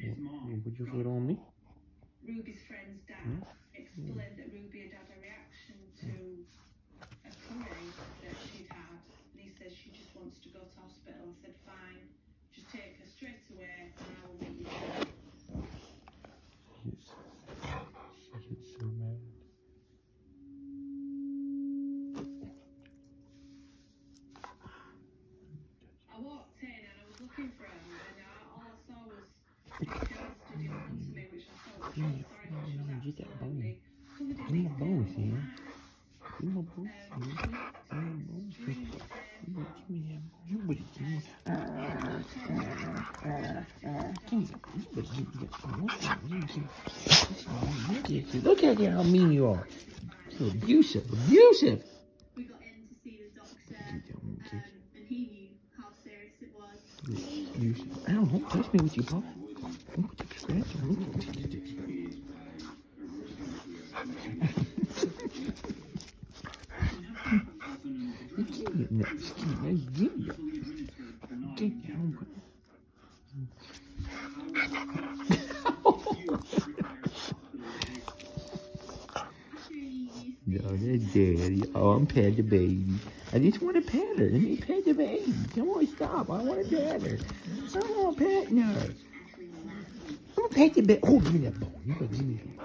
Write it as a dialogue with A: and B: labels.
A: Would you put on me?
B: Ruby's friend's dad explained that Ruby had had a reaction to a curry that she'd had, and he said she just wants to go to hospital. I said, fine, just take her straight away and I will meet you there.
A: She gets so mad.
B: I walked in and I was looking for him, and all I saw was his girl stood in front of me, which I thought was so sorry, but she was absolutely covered in
A: Give me a bone,
B: it.
A: Sam. Give me a bone, Sam. Give me a bone, Sam. Give me that bone. You would have given me. Look at you, how mean you are. So abusive, abusive.
B: We got in to see the doctor, and he knew how serious it was.
A: Abusive. Ow, don't touch me with your paw. Don't put the scratch on me. You can't get nuts. I give you. Get down. No, that's daddy. Oh, I'm pet the baby. I just want to pet her. Let me pet the baby. Come on, stop. I want to pet her. I want to pet her. I'm going to pet the baby. Oh, give me that bone. You got to give me that.